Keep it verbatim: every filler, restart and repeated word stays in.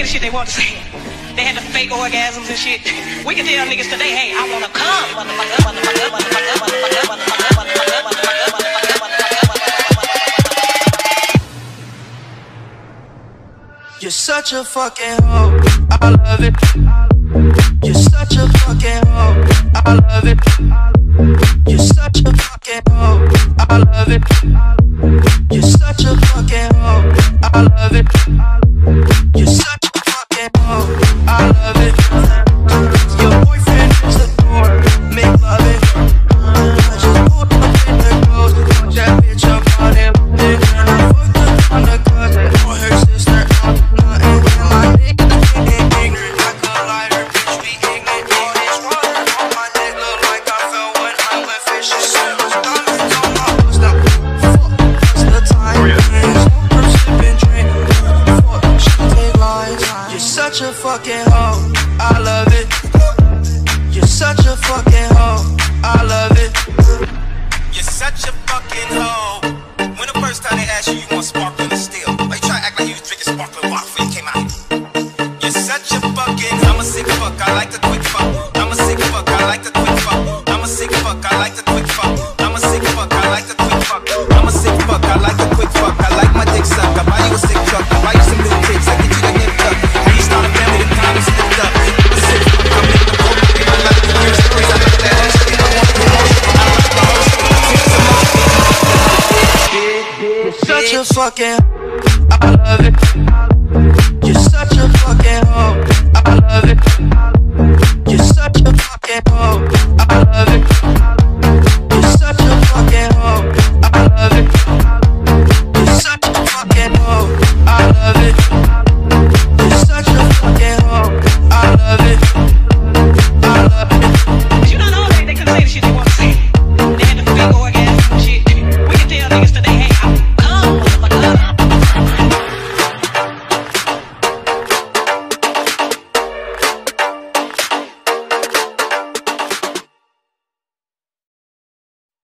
the shit they want to say. They had the fake orgasms and shit. We can tell niggas today, hey, I wanna come, motherfucker, motherfucker, motherfucker, motherfucker, motherfucker, motherfucker, motherfucker, motherfucker, motherfucker. You're such a fucking hoe, I love it. You're such a fucking hoe, I love it. You're such a fucking hoe, I love it. You're such a fucking hoe, I love it. You're such a fucking hoe, I love it. Your boyfriend is the door, make love it. I just pulled up in the ghost, fuck that bitch up on him. Then I fucked up on the cousin or her sister. I'm nothing in my nigga getting ignorant. I could lie, her bitch be ignorant. All this water on my neck look like I fell when I went fishing. Silver diamonds on my boots now. Fuck, that's the time. Smoke, sipping, drink. Fuck, she take lines. You're such a fucking hoe, I love it. You're such a fucking hoe, I love it. You're such a fucking hoe. When the first time they asked you, you want sparkling or still? Why you try to act like you was drinking sparkling water before you came out here? You're such a fucking, I'm a sick fuck, I like the quick fuck. I'm a sick fuck, I like the quick fuck. I'm a sick fuck, I like the quick fuck. I'm a sick fuck, I like the quick fuck. I'm a sick fuck, I like the quick fuck. I like my dick suck. I buy you a sick truck. I buy you some new kicks. I get you that nip tuck. I used to start a family, the time is slipped up. I'm a sick fuck, I'm in the boat. If I like to hear stories, I like that shit. I want the emotion, I like the whole shit. I take some more shit. You're such a fucking